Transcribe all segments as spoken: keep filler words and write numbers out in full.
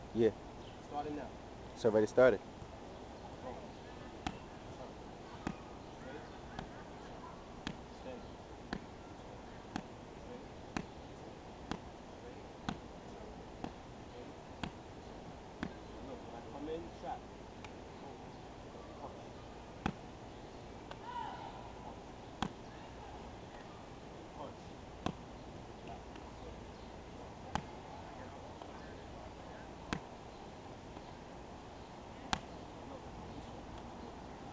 Yeah. Starting now. It's already started. Go. Turn. Straight. Turn. Extend. Turn. Straight. Turn. Straight. Turn. Extend. Turn. Now look, when I come in, trap. Boom. Punch. Punch. Punch. Trap. Punch. Now look, this way. Boom.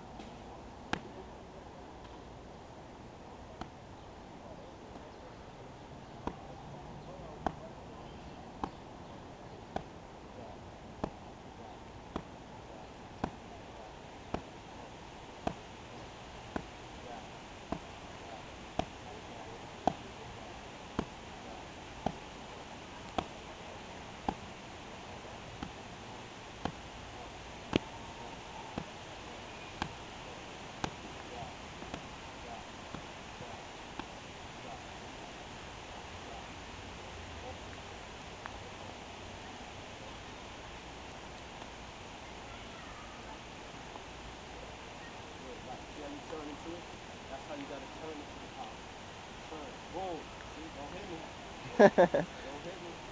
Jab. Jab. Jab. Jab. Punch. Punch. Jab. Jab. Jab. Jab. Jab. Punch. Punch. Punch. Punch. Punch. Punch. Punch. Punch. Jab. Jab. Jab. Jab. Jab. Open. Punch. Punch. Good. Right. See how you turn into it? That's how you gotta turn into the power. Turn. Boom. See? Don't hit me. Don't hit me.